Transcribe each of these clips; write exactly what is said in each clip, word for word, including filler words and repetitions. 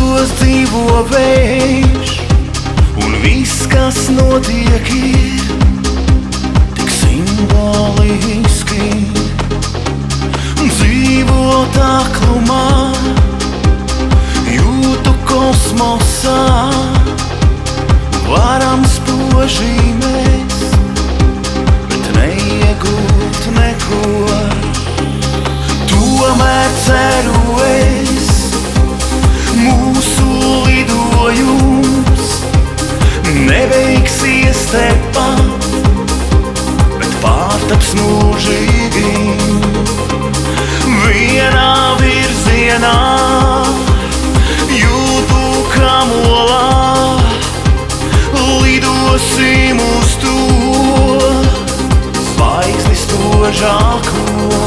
Jūros dzīvo vējš, un viss, kas notiek, ir tik simboliski. Dzīvot aklumā, jūtu kosmosā, varam spožīmēs, bet neiegūt neko. Tomēr ceru es, mūsu lidojums nebeigsies tepat, bet pārtaps mūžīgi. Vienā virzienā jūtu kamolā, lidosim uz to zvaigzni spožāko.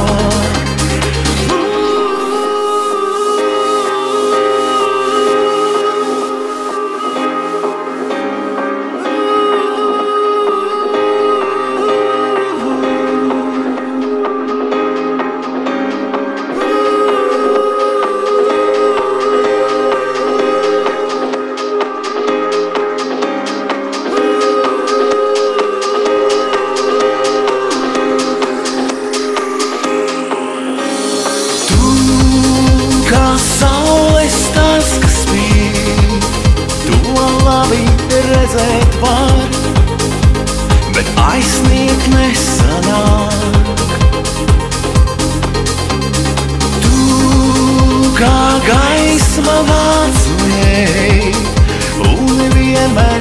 Saules stars, kas spīd, to labi redzēt var, bet aizsniegt nesanāk. Tu kā gaisma vācujēji un vienmēr